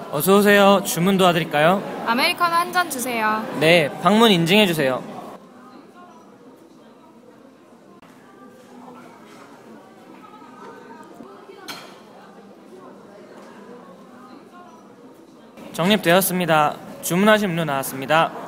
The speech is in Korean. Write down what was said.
어서 오세요. 주문 도와드릴까요? 아메리카노 한 잔 주세요. 네, 방문 인증해 주세요. 정립되었습니다. 주문하신 음료 나왔습니다.